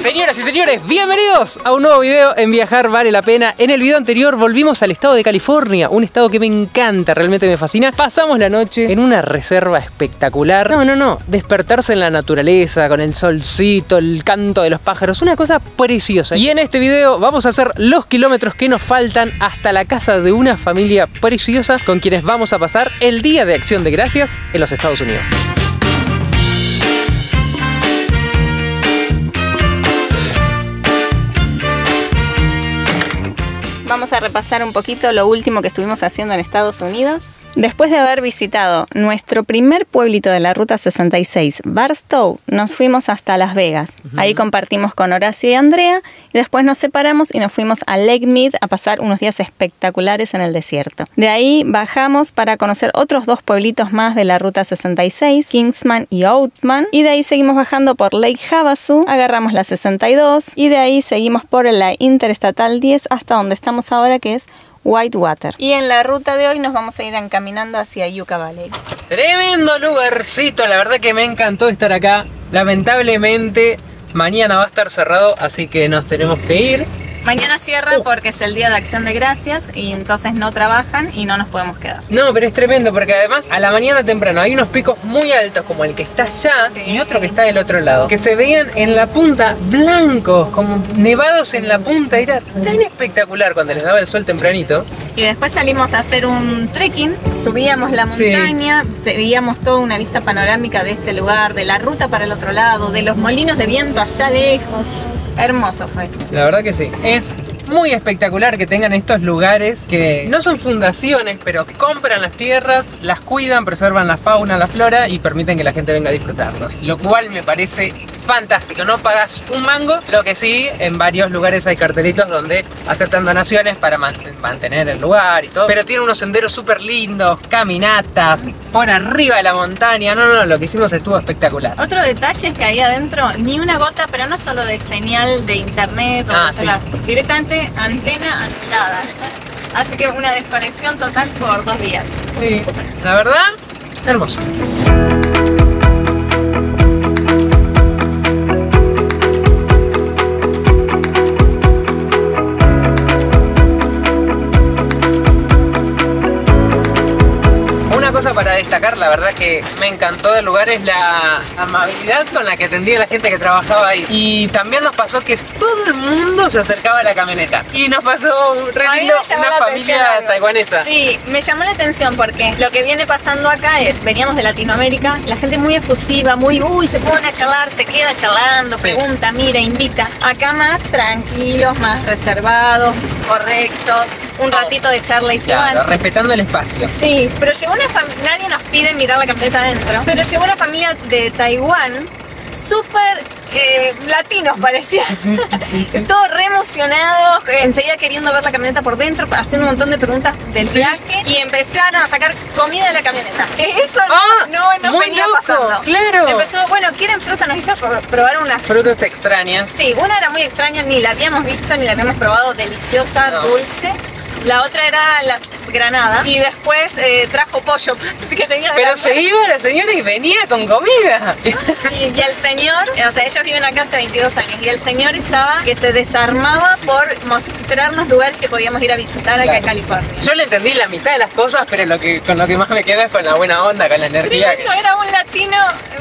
Señoras y señores, bienvenidos a un nuevo video en Viajar Vale la Pena. En el video anterior volvimos al estado de California, un estado que me encanta, realmente me fascina. Pasamos la noche en una reserva espectacular. No, despertarse en la naturaleza, con el solcito, el canto de los pájaros, una cosa preciosa. Y en este video vamos a hacer los kilómetros que nos faltan hasta la casa de una familia preciosa con quienes vamos a pasar el Día de Acción de Gracias en los Estados Unidos. Vamos a repasar un poquito lo último que estuvimos haciendo en Estados Unidos. Después de haber visitado nuestro primer pueblito de la Ruta 66, Barstow, nos fuimos hasta Las Vegas. Ahí compartimos con Horacio y Andrea y después nos separamos y nos fuimos a Lake Mead a pasar unos días espectaculares en el desierto. De ahí bajamos para conocer otros dos pueblitos más de la Ruta 66, Kingsman y Oatman, y de ahí seguimos bajando por Lake Havasu, agarramos la 62 y de ahí seguimos por la Interestatal 10 hasta donde estamos ahora, que es Whitewater. Y en la ruta de hoy nos vamos a ir encaminando hacia Yucca Valley. Tremendo lugarcito, la verdad que me encantó estar acá. Lamentablemente mañana va a estar cerrado, así que nos tenemos que ir. Mañana cierra porque es el Día de Acción de Gracias y entonces no trabajan y no nos podemos quedar. No, pero es tremendo porque además a la mañana temprano hay unos picos muy altos como el que está allá, sí, y otro que está del otro lado, que se veían en la punta blancos, como nevados en la punta. Era tan espectacular cuando les daba el sol tempranito. Y después salimos a hacer un trekking, subíamos la montaña, sí, veíamos toda una vista panorámica de este lugar, de la ruta para el otro lado, de los molinos de viento allá lejos. Hermoso fue. La verdad que sí. Es muy espectacular que tengan estos lugares que no son fundaciones, pero que compran las tierras, las cuidan, preservan la fauna, la flora y permiten que la gente venga a disfrutarlos. Lo cual me parece fantástico. No pagas un mango, lo que sí, en varios lugares hay cartelitos donde aceptan donaciones para mantener el lugar y todo. Pero tiene unos senderos súper lindos, caminatas por arriba de la montaña. No, lo que hicimos estuvo espectacular. Otro detalle es que ahí adentro ni una gota, pero no solo de señal de internet o celular, sí, directamente antena anulada. Así que una desconexión total por 2 días. Sí, la verdad, hermoso. Cosa para destacar, la verdad que me encantó del lugar, es la amabilidad con la que atendía la gente que trabajaba ahí. Y también nos pasó que todo el mundo se acercaba a la camioneta. Y nos pasó re lindo, una familia taiwanesa. Sí, me llamó la atención porque lo que viene pasando acá es, veníamos de Latinoamérica, la gente muy efusiva, muy, se pone a charlar, se queda charlando, pregunta, mira, invita. Acá más tranquilos, más reservados, correctos, un ratito de charla y se van. Respetando el espacio. Sí, pero llegó una familia. Nadie nos pide mirar la camioneta adentro, pero llegó una familia de Taiwán súper latinos, parecía. Sí. Todos re emocionados, enseguida queriendo ver la camioneta por dentro, haciendo un montón de preguntas del viaje, y empezaron a sacar comida de la camioneta. Eso no venía pasando. Claro. Empezó, bueno, ¿quieren fruta? Nos hizo probar unas frutas extrañas. Sí, una era muy extraña, ni la habíamos visto, ni la habíamos probado, deliciosa, dulce. La otra era la granada y después trajo pollo que tenía. Pero se iba la señora y venía con comida. Y el señor, o sea, ellos viven acá hace 22 años y el señor estaba que se desarmaba por mostrarnos lugares que podíamos ir a visitar acá en California. Yo le entendí la mitad de las cosas, pero con lo que más me queda es con la buena onda, con la energía. Era un latino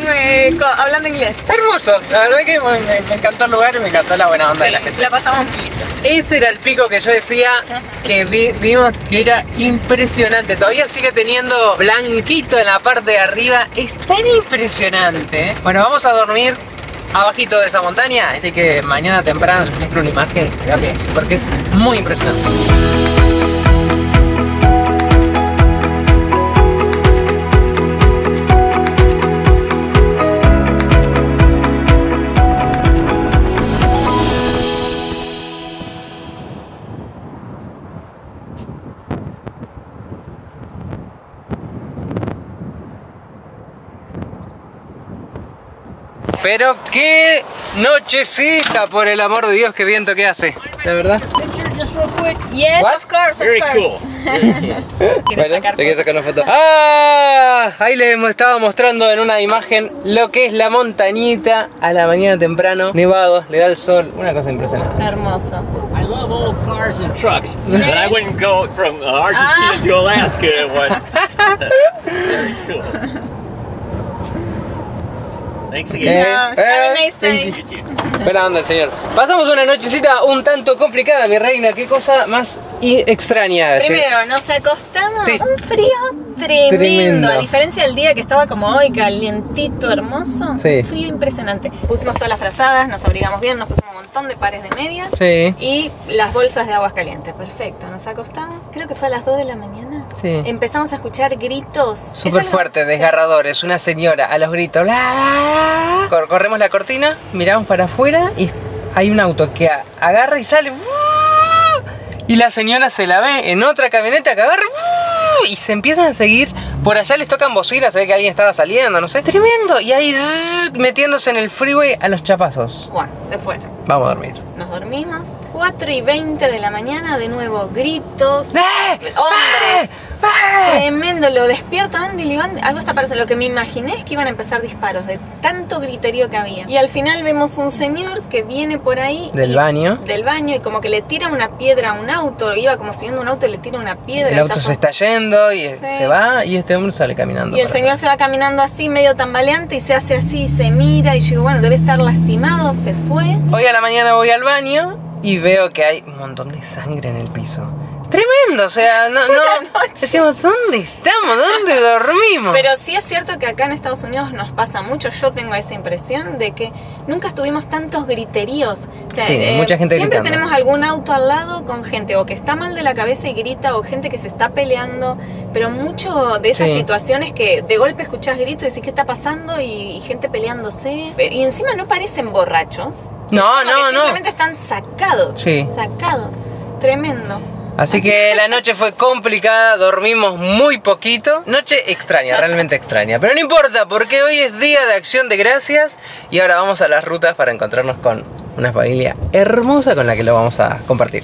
hablando inglés. Hermoso, la verdad que me encantó el lugar y me encantó la buena onda de la gente. La pasamos bien. Ese era el pico que yo decía que vimos que era impresionante. Todavía sigue teniendo blanquito en la parte de arriba. Es tan impresionante. Bueno, vamos a dormir abajito de esa montaña, así que mañana temprano les muestro una imagen, porque es muy impresionante. Pero qué nochecita, por el amor de Dios, qué viento que hace, la verdad. real quick? Yes, What? of course, Very of cool. course. Bueno, te quiero sacar una foto. ¡Ah! Ahí les estaba mostrando en una imagen lo que es la montañita a la mañana temprano, nevado, le da el sol, una cosa impresionante. Hermoso. I love old cars and trucks, but I wouldn't go from Argentina to Alaska in one. Very cool. Thanks again. Have a nice day. You too. Buena onda el señor. Pasamos una nochecita un tanto complicada, mi reina. Qué cosa más extraña. Primero, nos acostamos. Sí. Un frío tremendo. Tremendo. A diferencia del día que estaba como hoy, calientito, hermoso. Sí. Un frío impresionante. Pusimos todas las frazadas, nos abrigamos bien, nos pusimos un montón de pares de medias. Sí. Y las bolsas de aguas calientes. Perfecto. Nos acostamos. Creo que fue a las 2 de la mañana. Sí. Empezamos a escuchar gritos. Súper fuerte, desgarradores. Una señora a los gritos. Bla, bla, bla. Corremos la cortina, miramos para afuera y hay un auto que agarra y sale. Y la señora se la ve en otra camioneta que agarra y se empiezan a seguir. Por allá les tocan bocinas, se ve que alguien estaba saliendo, no sé. Tremendo. Y ahí metiéndose en el freeway a los chapazos. Bueno, se fueron. Vamos a dormir. Nos dormimos. 4:20 de la mañana, de nuevo gritos. ¡Eh! Hombres. ¡Eh! Tremendo, lo despierto Andy, le digo, Andy, algo está pasando. Lo que me imaginé es que iban a empezar disparos de tanto griterío que había. Y al final vemos un señor que viene por ahí Del baño. Del baño y como que le tira una piedra a un auto. Iba como siguiendo un auto y le tira una piedra. El auto Zafó. se está yendo y Sí. se va y este hombre sale caminando. Y el para señor atrás. se va caminando así, medio tambaleante, y se hace así, y se mira, y yo digo, bueno, debe estar lastimado, se fue. Hoy a la mañana voy al baño y veo que hay un montón de sangre en el piso. Tremendo, o sea, no. noche. Decimos, ¿dónde estamos? ¿Dónde dormimos? Pero sí es cierto que acá en Estados Unidos nos pasa mucho, yo tengo esa impresión de que nunca tuvimos tantos griteríos. O sea, Sí, mucha gente siempre gritando. tenemos algún auto al lado con gente o que está mal de la cabeza y grita o gente que se está peleando, pero mucho de esas Sí. situaciones que de golpe escuchás gritos y decís qué está pasando y gente peleándose. Y encima no parecen borrachos. No, Como que no, no. simplemente están sacados. Sí. Sacados. Tremendo. Así que la noche fue complicada, dormimos muy poquito. Noche extraña, realmente extraña. Pero no importa, porque hoy es día de acción de gracias y ahora vamos a las rutas para encontrarnos con una familia hermosa con la que lo vamos a compartir.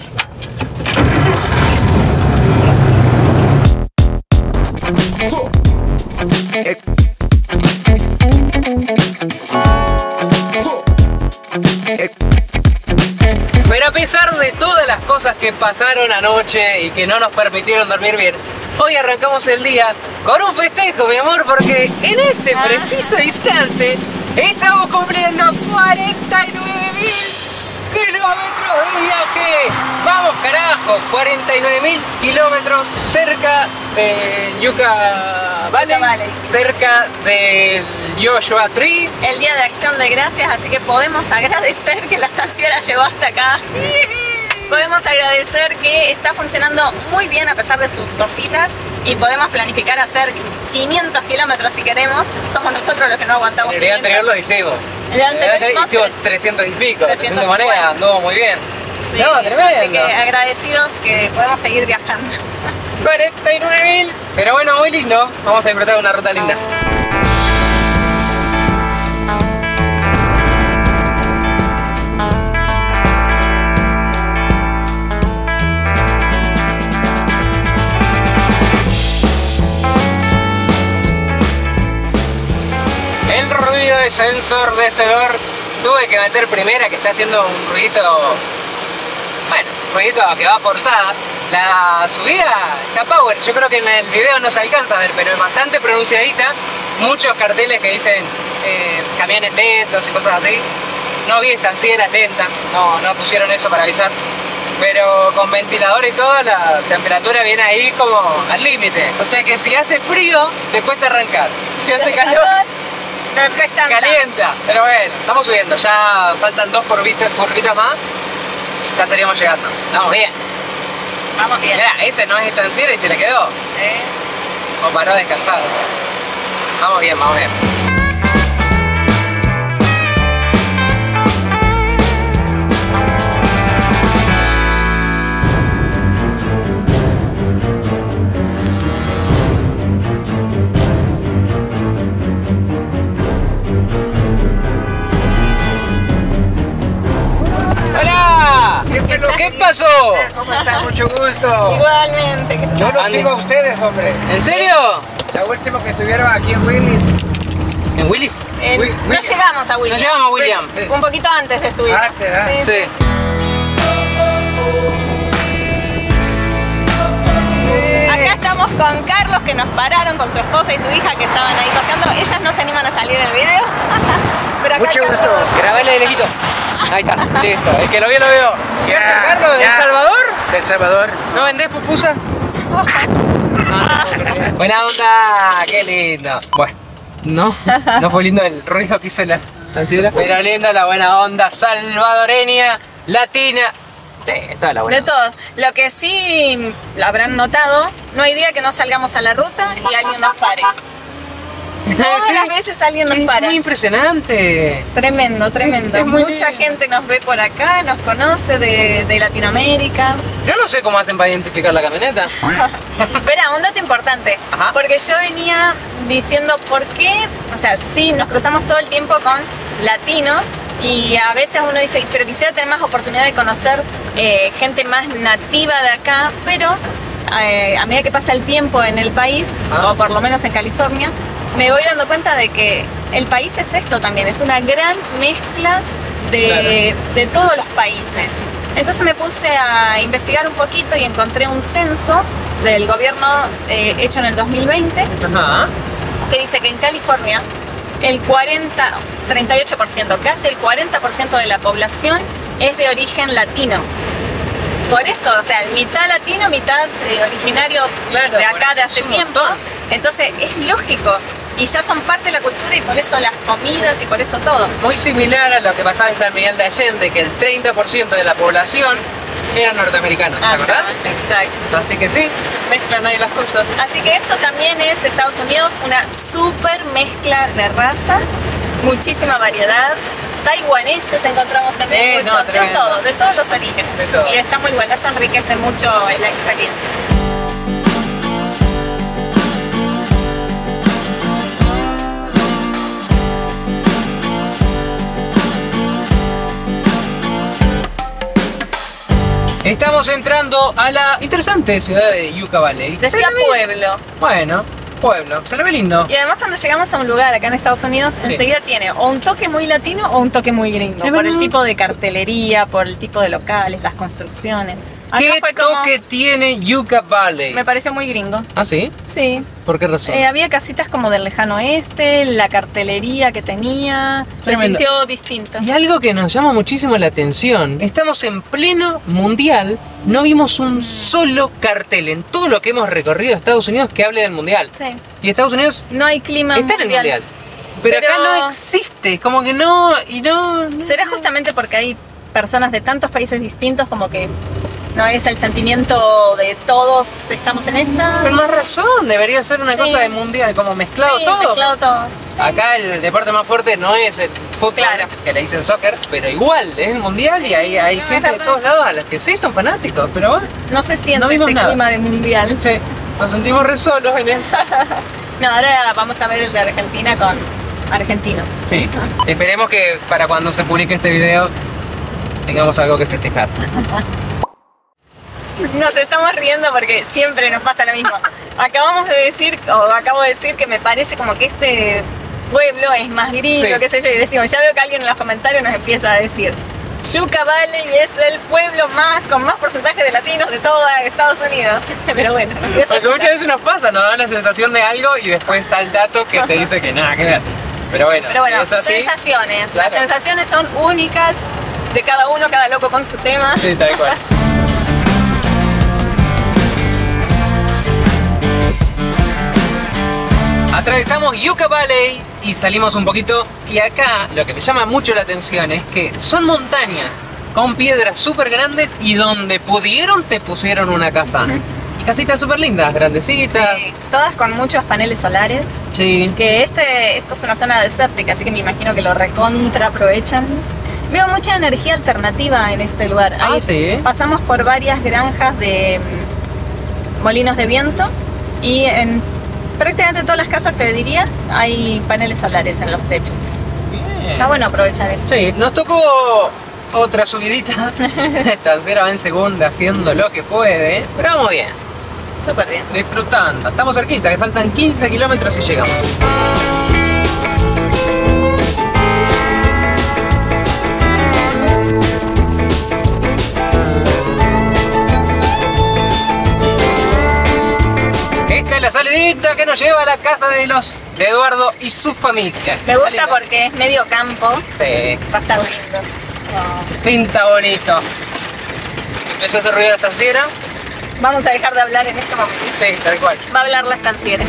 Pero a pesar de todas las cosas que pasaron anoche y que no nos permitieron dormir bien, hoy arrancamos el día con un festejo, mi amor, porque en este preciso instante estamos cumpliendo 49.000 kilómetros de viaje. Vamos, carajo, 49.000 kilómetros cerca de Yucca Valley, cerca del Joshua Tree. El día de acción de gracias, así que podemos agradecer que la estanciera llegó hasta acá. Podemos agradecer que está funcionando muy bien a pesar de sus cositas y podemos planificar hacer 500 kilómetros si queremos. Somos nosotros los que no aguantamos. El día 500. anterior lo hicimos. El día anterior hicimos hicimos 300 y pico, 300 350. monedas, anduvo muy bien. Sí, No, tremendo. así que agradecidos que podemos seguir viajando. 49.000. Pero bueno, muy lindo. Vamos a disfrutar de una ruta linda. El ruido de sensor de sedor. Tuve que meter primera, que está haciendo un ruidito. Bueno, un ruidito que va forzada. La subida está power. Yo creo que en el video no se alcanza a ver, pero es bastante pronunciadita. Muchos carteles que dicen camiones lentos y cosas así. No vi estancieras lentas, no pusieron eso para avisar. Pero con ventilador y todo, la temperatura viene ahí como al límite. O sea que si hace frío, te cuesta arrancar. Si hace calor, calienta. Pero bueno, estamos subiendo. Ya faltan 2 curvitas más. Ya estaríamos llegando. Vamos bien. Vamos bien. Mirá, ese no es estanciera y se le quedó. O paró a descansar. Vamos bien, vamos bien. ¡Hola! Siempre lo ¿Qué pasó? ¿Cómo están? Mucho gusto. Igualmente. Yo los sigo a ustedes, hombre. ¿En serio? La última que estuvieron aquí en Willis. ¿En Willis? No llegamos a William. No llegamos a William. Sí. Un poquito antes estuvimos. Antes, ¿ah? Sí. Acá estamos con Carlos, que nos pararon con su esposa y su hija que estaban ahí paseando. Ellas no se animan a salir en el video. Pero acá Mucho Carlos- gusto. Grabale de lejito. Ahí está, listo. El que lo vio, lo vio. ¿Qué haces, Ya, Carlos? ¿De ya. El Salvador? De El Salvador. ¿No vendés pupusas? Buena onda, qué lindo. Bueno, no fue lindo el ruido que hizo la sidra. Pero linda la buena onda salvadoreña, latina. Sí, toda la buena De todo. Lo que sí lo habrán notado, no hay día que no salgamos a la ruta y alguien nos pare. Todas Sí, las veces alguien nos es para. muy impresionante. Tremendo, tremendo. Es muy Mucha lindo. gente nos ve por acá, nos conoce de Latinoamérica. Yo no sé cómo hacen para identificar la camioneta. Espera, un dato importante. Ajá. Porque yo venía diciendo por qué, o sea, sí, nos cruzamos todo el tiempo con latinos y a veces uno dice, pero quisiera tener más oportunidad de conocer gente más nativa de acá, pero a medida que pasa el tiempo en el país, o por lo menos en California, me voy dando cuenta de que el país es esto también, es una gran mezcla de todos los países. Entonces me puse a investigar un poquito y encontré un censo del gobierno hecho en el 2020 Ajá. que dice que en California el 38%, casi el 40% de la población es de origen latino. Por eso, o sea, mitad latino, mitad originarios Claro, de acá de hace es un tiempo. montón. Entonces es lógico y ya son parte de la cultura y por eso las comidas y por eso todo. Muy similar a lo que pasaba en San Miguel de Allende, que el 30% de la población eran norteamericanos, ¿la verdad? Exacto. Así que sí, mezclan ahí las cosas. Así que esto también es Estados Unidos, una super mezcla de razas, muchísima variedad. Taiwaneses encontramos también mucho, de tremendo. todo, de todos los orígenes. De todo. Y está muy bueno, eso enriquece mucho la experiencia. Estamos entrando a la interesante ciudad de Yucca Valley. Decía Se le ve- pueblo. Bueno, pueblo, se le ve lindo. Y además cuando llegamos a un lugar acá en Estados Unidos, enseguida tiene o un toque muy latino o un toque muy gringo. Es Por verdad. el tipo de cartelería, por el tipo de locales, las construcciones. Acá ¿Qué fue como... toque tiene Yucca Valley? Me pareció muy gringo. ¿Ah, sí? Sí. ¿Por qué razón? Había casitas como del lejano oeste, la cartelería que tenía, se Tremendo. sintió distinto. Y algo que nos llama muchísimo la atención, estamos en pleno mundial, no vimos un solo cartel en todo lo que hemos recorrido Estados Unidos que hable del mundial. Sí. Y Estados Unidos No hay clima está en el mundial. Pero acá no existe, como que no, y no... Será justamente porque hay personas de tantos países distintos como que no es el sentimiento de todos estamos en esta. Con más razón, debería ser una Sí. cosa de mundial, como mezclado Sí, todo. mezclado todo. Sí. Acá el deporte más fuerte no es el fútbol, Claro. que le dicen soccer, pero igual es el mundial y hay no, gente es de verdad. todos lados a las que sí son fanáticos, pero bueno, No se siente No vimos ese nada. clima de mundial. sí, nos sentimos re solos en esto. No, ahora vamos a ver el de Argentina con argentinos. Sí, esperemos que para cuando se publique este video tengamos algo que festejar. Nos estamos riendo porque siempre nos pasa lo mismo. Acabo de decir que me parece como que este pueblo es más gringo, Sí. qué sé yo, y decimos, ya veo que alguien en los comentarios nos empieza a decir, Yucca Valley es el pueblo con más porcentaje de latinos de toda Estados Unidos. Pero bueno, eso Porque muchas veces nos pasa, nos da la sensación de algo y después está el dato que te dice que nada que ver. Pero bueno, Pero bueno, si es así, sensaciones. claro. Las sensaciones son únicas de cada uno, cada loco con su tema. sí, tal cual. Atravesamos Yucca Valley y salimos un poquito. Y acá lo que me llama mucho la atención es que son montañas con piedras súper grandes y donde pudieron te pusieron una casa. Y casitas súper lindas, grandecitas. Sí, todas con muchos paneles solares. Sí. Que esto es una zona desértica, así que me imagino que lo recontra aprovechan. Veo mucha energía alternativa en este lugar. Ah, sí. Pasamos por varias granjas de molinos de viento y en prácticamente todas las casas, te diría, hay paneles solares en los techos. Bien. Está bueno aprovechar eso. Sí, nos tocó otra subidita. La estanciera va en segunda haciendo lo que puede, pero vamos bien. Súper bien. Disfrutando. Estamos cerquita, que faltan 15 kilómetros y llegamos. Esta es la salidita que nos lleva a la casa de Eduardo y su familia. Me gusta porque es medio campo. Sí. Va a estar lindo. Pinta bonito. Empezó a hacer ruido la estanciera. Vamos a dejar de hablar en este momento. Sí, tal cual. Va a hablar la estanciera.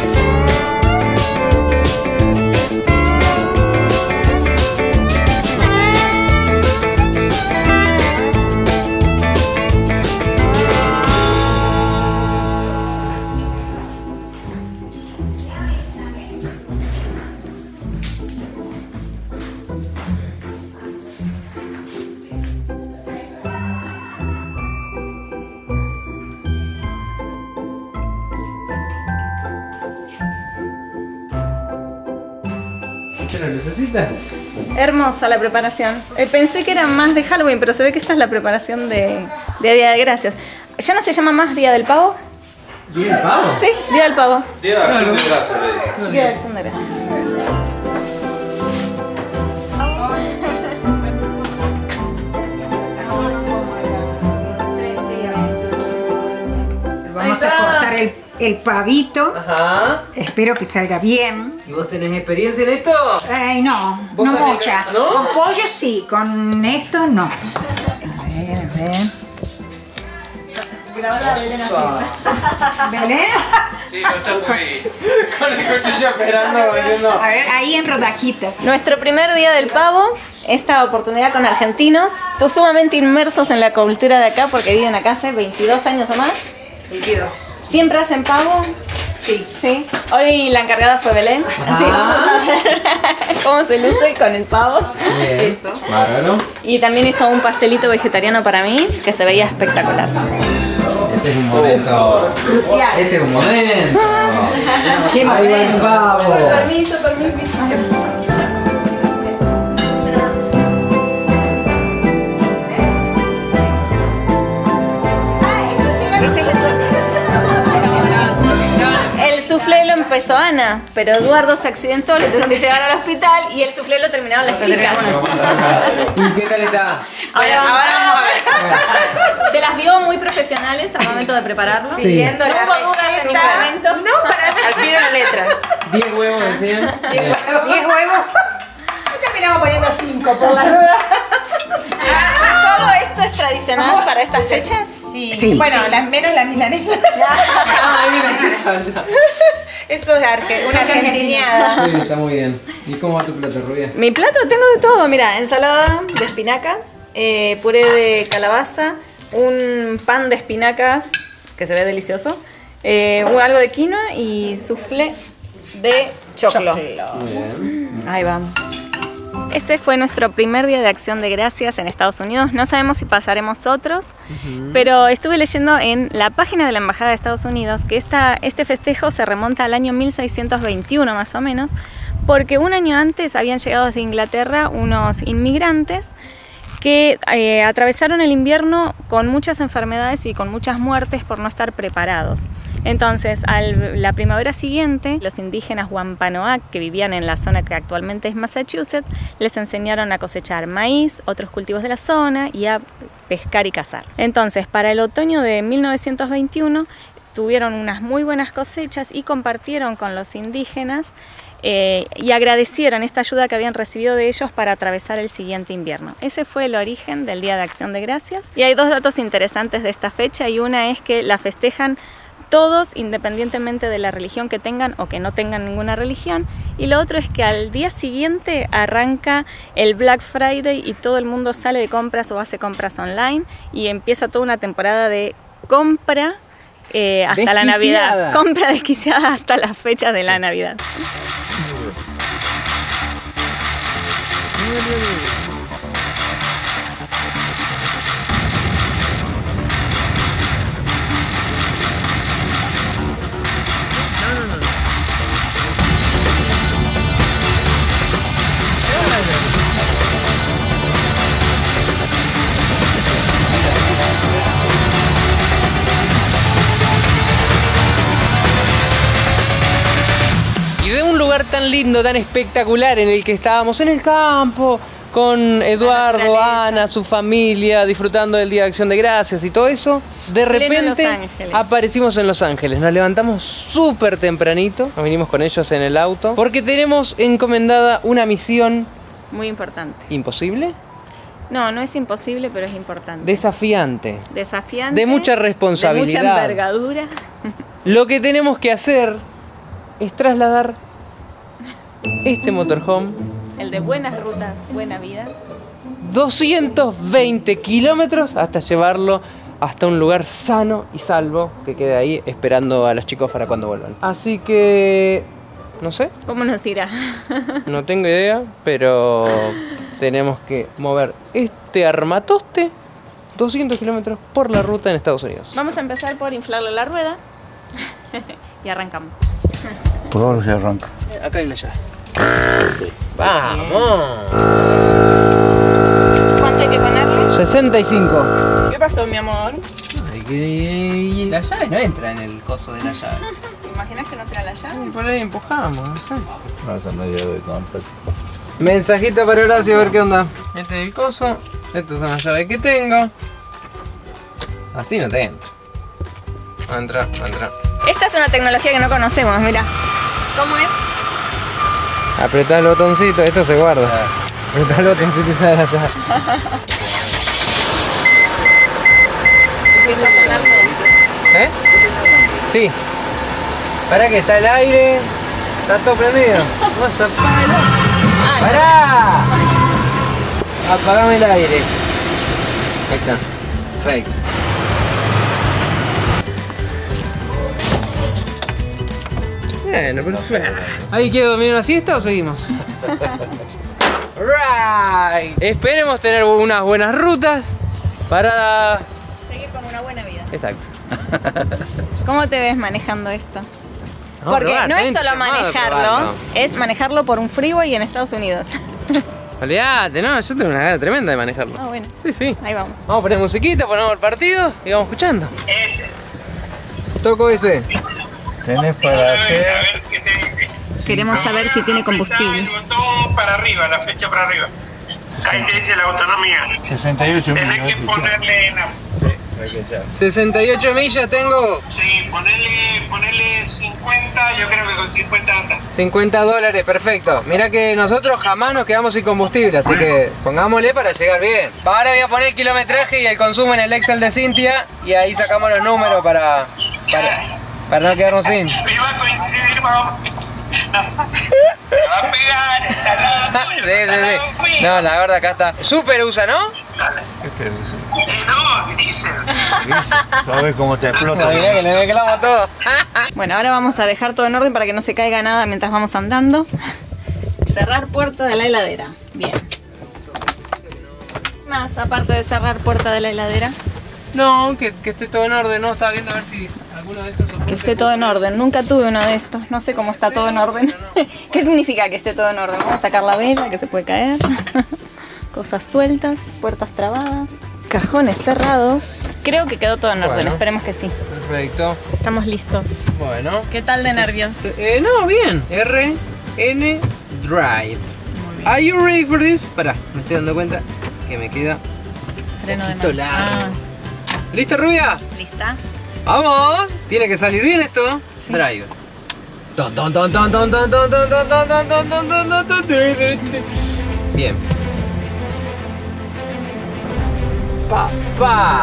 ¿Te lo necesitas? Hermosa la preparación. Pensé que era más de Halloween, pero se ve que esta es la preparación de Día de Gracias. ¿Ya no se llama más Día del Pavo? ¿Día del pavo? Sí, Día del Pavo. Día de Acción de Gracias, le dicen. Día de Acción de Gracias. Vamos a cortar el pavito. Ajá. Espero que salga bien. ¿Y vos tenés experiencia en esto? Ay, no, ¿Vos no sabés mucha. que- no? Con pollo sí, con esto no. A ver. ¿Belén? Sí, no está muy... Con el cuchillo esperando, diciendo. A ver, ahí en rodajitas. Nuestro primer Día del Pavo, esta oportunidad con argentinos, todos sumamente inmersos en la cultura de acá porque viven acá hace 22 años o más. 22. ¿Siempre hacen pavo? Sí. Sí. Hoy la encargada fue Belén. Así que vamos a ver cómo se luce con el pavo. Bien. Bárbaro. Y también hizo un pastelito vegetariano para mí que se veía espectacular. Este es un momento. Crucial. Este es un momento. Qué Ahí va el momento. pavo. Permiso. El soufflé lo empezó Ana, pero Eduardo se accidentó, le tuvieron que llevar al hospital y el soufflé lo terminaron las chicas. ¿Y qué tal está? Ahora vamos a ver. Se las vio muy profesionales al momento de prepararlo. Siguiendo No la hubo dudas en ningún receta. momento. No, para nada. Al pie de la letra. 10 huevos decían. 10 huevos. Y terminamos poniendo 5 por las dudas. ¿Todo esto es tradicional para estas fechas? Sí. Sí. Bueno, menos la milanesa. Ah, mira qué ya. Eso es una argentiniada. Sí, está muy bien. ¿Y cómo va tu plato, Rubia? Mi plato tengo de todo, mira, ensalada de espinaca, puré de calabaza, un pan de espinacas que se ve delicioso, algo de quinoa y soufflé de choclo. Muy bien. Ahí vamos. Este fue nuestro primer día de Acción de Gracias en Estados Unidos. No sabemos si pasaremos otros, pero estuve leyendo en la página de la Embajada de Estados Unidos que este festejo se remonta al año 1621 más o menos, porque un año antes habían llegado desde Inglaterra unos inmigrantes que atravesaron el invierno con muchas enfermedades y con muchas muertes por no estar preparados. Entonces, la primavera siguiente, los indígenas Wampanoag, que vivían en la zona que actualmente es Massachusetts, les enseñaron a cosechar maíz, otros cultivos de la zona y a pescar y cazar. Entonces, para el otoño de 1921, tuvieron unas muy buenas cosechas y compartieron con los indígenas y agradecieron esta ayuda que habían recibido de ellos para atravesar el siguiente invierno. Ese fue el origen del Día de Acción de Gracias. Y hay dos datos interesantes de esta fecha, y una es que la festejan todos independientemente de la religión que tengan o que no tengan ninguna religión, y lo otro es que al día siguiente arranca el Black Friday y todo el mundo sale de compras o hace compras online y empieza toda una temporada de compra hasta la Navidad. Compra desquiciada hasta las fechas de la Navidad. lugar tan lindo, tan espectacular en el que estábamos en el campo, con Eduardo, naturaleza. Ana, su familia, disfrutando del Día de Acción de Gracias y todo eso, de Pleno repente Los Ángeles. aparecimos en Los Ángeles. Nos levantamos súper tempranito, nos vinimos con ellos en el auto, porque tenemos encomendada una misión Muy importante. imposible, No, no es imposible, pero es importante. desafiante. Desafiante. De mucha responsabilidad. De mucha envergadura. Lo que tenemos que hacer es trasladar este motorhome El de buenas rutas, buena vida. 220 kilómetros hasta llevarlo hasta un lugar sano y salvo que quede ahí esperando a los chicos para cuando vuelvan. Así que, no sé, ¿Cómo nos irá? no tengo idea, pero tenemos que mover este armatoste 200 kilómetros por la ruta en Estados Unidos. Vamos a empezar por inflarle la rueda y arrancamos. Por ahora se arranca. Acá hay la llave. ¡Vamos! ¿Cuánto hay que ponerle? 65. ¿Qué pasó, mi amor? La llave no entra en el coso de la llave. ¿Te imaginas que no será la llave? Por ahí empujamos, no sé. No, esa no es llave tampoco. Mensajito para Horacio, a ver qué onda. Este es el coso. Estas son las llaves que tengo. Así no te entra. No entra, no entra. Esta es una tecnología que no conocemos, mira. ¿Cómo es? Apretá el botoncito, esto se guarda. Apretá el botoncito y sale la llave. Empieza a sonar todo. ¿Eh? Sí. Para que está el aire. Está todo prendido. Vamos a apagarlo. ¡Pará! Apagame el aire. Ahí está. Perfecto. Bueno, perfecto. ¿Ahí quiero dormir una siesta o seguimos? Right. Esperemos tener unas buenas rutas para... Seguir con una buena vida. Exacto. ¿Cómo te ves manejando esto? Vamos a Porque probar, no es ten solo llamado a manejarlo, probarlo. es manejarlo por un freeway en Estados Unidos. Olvídate, no, yo tengo una gana tremenda de manejarlo. Ah, bueno. Sí, sí. Ahí vamos. Vamos a poner musiquita, ponemos el partido y vamos escuchando. Ese. Toco ese. Tenés para hacer. Queremos saber si tiene combustible. El botón para arriba, la flecha para arriba. Ahí te dice la autonomía. 68 Tenés que ponerle en la... Sí, hay que echar. 68 millas tengo. Sí, ponerle 50, yo creo que con 50 anda. $50, perfecto. Mira que nosotros jamás nos quedamos sin combustible, así que pongámosle para llegar bien. Ahora voy a poner el kilometraje y el consumo en el Excel de Cintia y ahí sacamos los números para no quedarnos sin. Me va a coincidir, vamos. Me va a pegar, está al lado tuyo, Sí, está al lado sí, sí. mío. No, la verdad acá está. Super usa, ¿no? Este es. No, diésel. ¿Sabes cómo te explota? Mirá que le mezclamos todo. Bueno, ahora vamos a dejar todo en orden para que no se caiga nada mientras vamos andando. Cerrar puerta de la heladera. Bien. Más aparte de cerrar puerta de la heladera. No, que esté todo en orden, ¿no? Estaba viendo a ver si alguno de estos... Que esté todo en orden. Nunca tuve uno de estos. No sé cómo está todo en orden. ¿Qué significa que esté todo en orden? Vamos a sacar la vela, que se puede caer. Cosas sueltas, puertas trabadas, cajones cerrados. Creo que quedó todo en orden. Bueno. Esperemos que sí. Perfecto. Estamos listos. Bueno. ¿Qué tal de nervios? No, bien. RN Drive. Are you ready for this? Pará, me estoy dando cuenta que me queda Freno de poquito mano. largo. ¿Lista, rubia? ¿Lista? ¡Vamos! Tiene que salir bien esto. Sí. Drive. Ton, ton, ton, ton, ton, ton, ton, ton, ton, ton, ton, ton, ton, ton, ton, ton. Bien. Papá.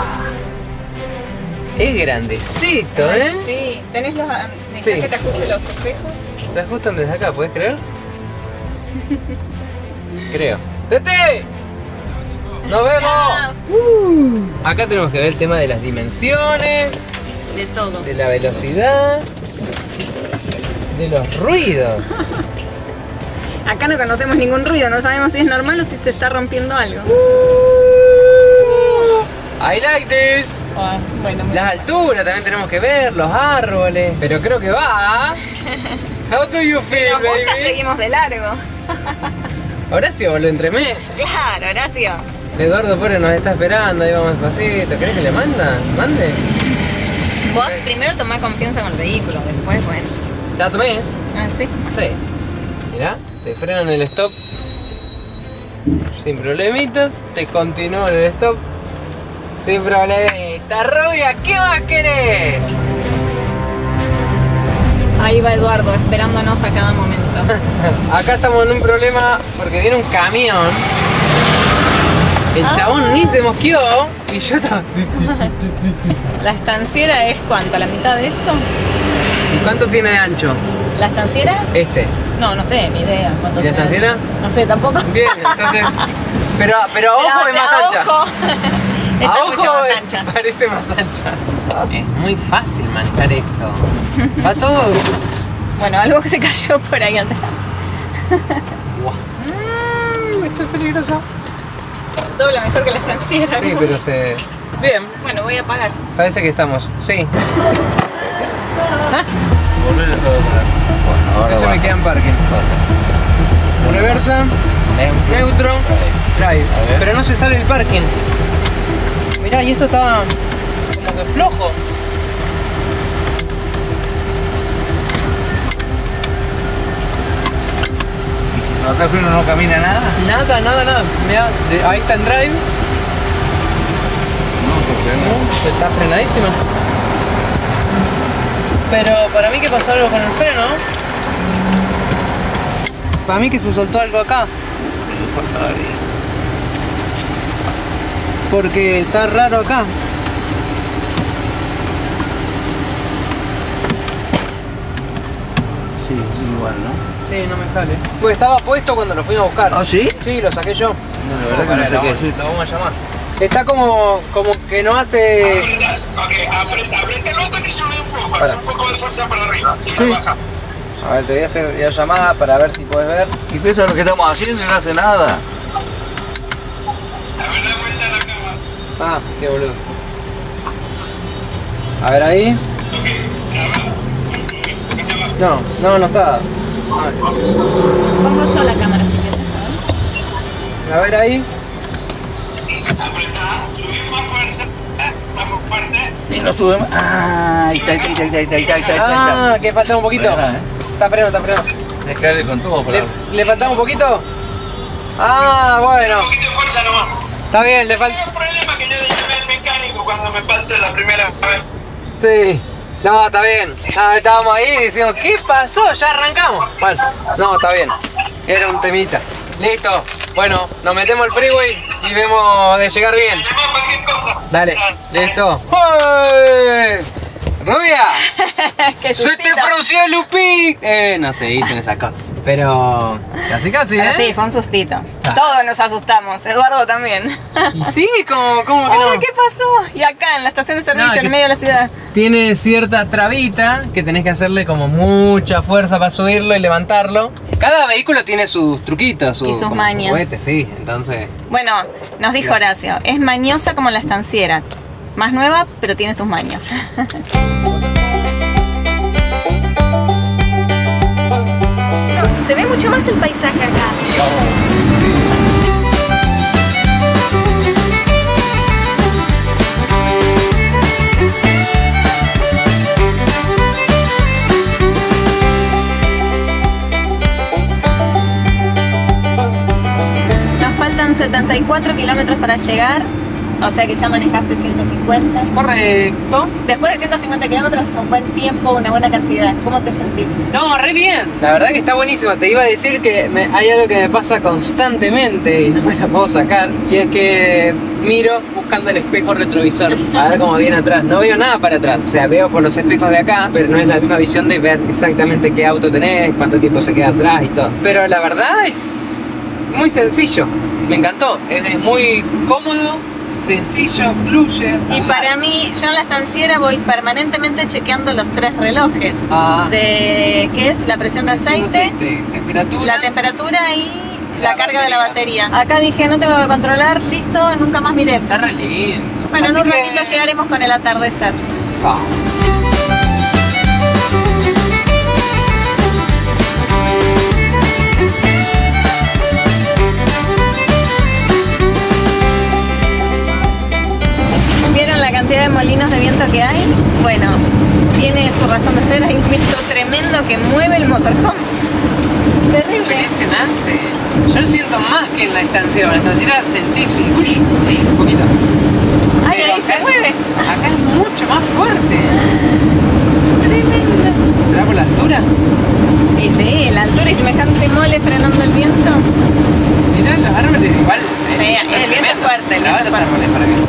Es grandecito, ¿eh? Sí. ¿Tenés los... Sí. ¿Necesitas que te ajuste los espejos? ¿Te ajustan desde acá? ¿Puedes creer? Creo. ¡Tete! ¡Nos vemos! Acá tenemos que ver el tema de las dimensiones, De todo. de la velocidad, de los ruidos. Acá no conocemos ningún ruido, no sabemos si es normal o si se está rompiendo algo. I like this. Ah, bueno, Las alturas también tenemos que ver, los árboles. Pero creo que va. How do you feel, nos gusta, baby? seguimos de largo. Horacio volvió entre meses. Claro, Horacio. Eduardo Pérez nos está esperando, ahí vamos despacito. ¿Querés que le mande? Vos primero tomá confianza con el vehículo, después, bueno. Ya tomé. Ah, sí. Sí. Mirá, te frenan el stop sin problemitas, te continúan el stop sin problemitas. Rubia, ¿qué más querés? Ahí va Eduardo, esperándonos a cada momento. Acá estamos en un problema porque viene un camión. El chabón ni se mosqueó y yo estaba... ¿La estanciera es cuánto? ¿La mitad de esto? ¿Cuánto tiene de ancho? ¿La estanciera? Este. No sé, ni idea. ¿Cuánto ¿Y la tiene de estanciera? ancho? No sé, tampoco. Bien, entonces... Pero a ojo es más ancha. Está A mucho ojo más ancha. parece más ancha. Es muy fácil manejar esto. Va todo... Bueno, algo que se cayó por ahí atrás. Esto es peligroso. Dobla mejor que la estanciera. Sí, pero se... Bien, Bueno, voy a apagar. parece que estamos. Sí. Volver a todo para. Bueno, ahora Eso va. me queda en parking. Reversa, neutro, drive. A ver. Pero no se sale el parking. Mirá, y esto está como que flojo. ¿Y si acá el freno no camina nada? Nada. Mirá, ahí está en drive. No, se Está frenadísimo. Pero para mí que pasó algo con el freno. Para mí que se soltó algo acá. frena. Faltaría. Porque está raro acá. Sí, igual, ¿no? Sí, no me sale. Pues estaba puesto cuando lo fuimos a buscar. ¿Ah, sí? Sí, lo saqué yo. No, la verdad que no sé qué decir. Lo vamos a llamar. Está como que no hace... Apretás, ok, aprieta el botón y sube un poco, hace un poco de fuerza para arriba y lo baja. A ver, te voy a hacer la llamada para ver si puedes ver. Y piensa lo que estamos haciendo y no hace nada. A ver, da vuelta a la cama. Ah, qué boludo. A ver ahí. Ok, graba. No está. Pongo yo la cámara si quieres. A ver ahí. Apretá, subí más fuerza, más fuerte. Y no sube más. Ah, ahí está. Ah, que falta un poquito. Frena, Está frenando. Es caerle con todo, pero. ¿Le faltaba un poquito? Ah, bueno. Un poquito de fuerza nomás. Está bien, le El falta... problema que yo le llamé al mecánico cuando me pasé la primera vez. Sí. No, está bien. No, estábamos ahí y decimos, ¿qué pasó? Ya arrancamos. Bueno, no, está bien. Era un temita. Listo. Bueno, nos metemos al freeway y vemos de llegar bien. Llamá cualquier cosa. Dale, listo. ¡Uy! ¡Rubia! ¡Qué ¡Se te sustito! frunció el lupi! No se dicen esas cosas. Pero casi, Pero ¿eh? sí, fue un sustito. Todos nos asustamos, Eduardo también. Y sí, ¿cómo que no? Ay, ¿qué pasó? Y acá en la estación de servicio, No, que- en medio de la ciudad. Tiene cierta trabita que tenés que hacerle como mucha fuerza para subirlo y levantarlo. Cada vehículo tiene sus truquitos, Y sus como mañas. juguetes, sí, entonces... Bueno, nos dijo Horacio, es mañosa como la estanciera. Más nueva, pero tiene sus mañas. Se ve mucho más el paisaje acá. Nos faltan 74 kilómetros para llegar, o sea que ya manejaste 150. Correcto. Después de 150 kilómetros es un buen tiempo, una buena cantidad. ¿Cómo te sentís? No, re bien. La verdad que está buenísimo. Te iba a decir que hay algo que me pasa constantemente y no me la puedo sacar. Y es que miro buscando el espejo retrovisor a ver cómo viene atrás. No veo nada para atrás. O sea, veo por los espejos de acá, pero no es la misma visión de ver exactamente qué auto tenés, cuánto tiempo se queda atrás y todo. Pero la verdad es muy sencillo. Me encantó. Es muy cómodo, sencillo, fluye. Y para mí, yo en la estanciera voy permanentemente chequeando los 3 relojes. Ah. De qué es la presión de aceite, temperatura. la temperatura y La la carga de la batería. batería. Acá dije, no tengo que controlar, listo, nunca más miré. Está re lindo. Bueno, en Así un que- ratito llegaremos con el atardecer. Fa. ¿Vieron la cantidad de molinos de viento que hay? Bueno, tiene su razón de ser, hay un viento tremendo que mueve el motorhome. Terrible. Impresionante. Yo siento más que en la estanciera. En la estanciera sentís un push, un poquito. Ay, Pero ahí se acá- mueve. Acá es mucho más fuerte. Tremendo. ¿Será por la altura? Y sí, la altura y semejante mole frenando el viento. Mirá los árboles igual. Sí, el viento es tremendo. fuerte, el Grabá viento es los fuerte. árboles para que.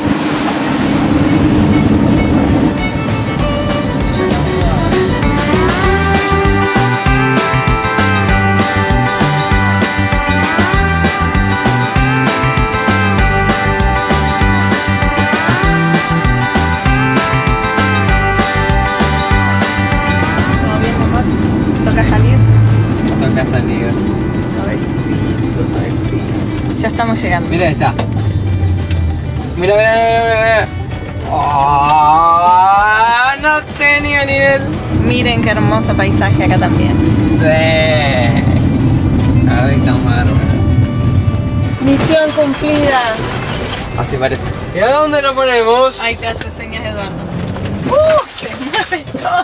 ¿Todo bien, mi amor? ¿Toca salir? Toca salir. Suavecito, suavecito. Ya estamos llegando. Mira, ahí está. Mira, mira, mira, mira. Oh, no tenía nivel. Miren qué hermoso paisaje acá también. Sí. Ahora estamos a dar. Misión cumplida. Así parece. ¿Y a dónde lo ponemos? Ahí te hace señas Eduardo. Se mueve todo.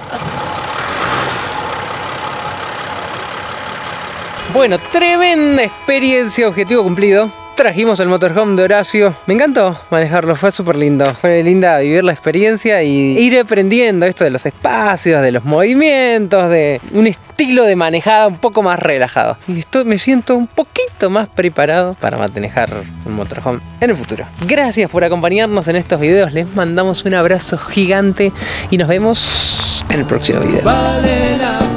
Bueno, tremenda experiencia, objetivo cumplido. Trajimos el motorhome de Horacio. Me encantó manejarlo, fue súper lindo. Fue linda vivir la experiencia y ir aprendiendo esto de los espacios, de los movimientos, de un estilo de manejada un poco más relajado. Y me siento un poquito más preparado para manejar un motorhome en el futuro. Gracias por acompañarnos en estos videos. Les mandamos un abrazo gigante y nos vemos en el próximo video. Vale la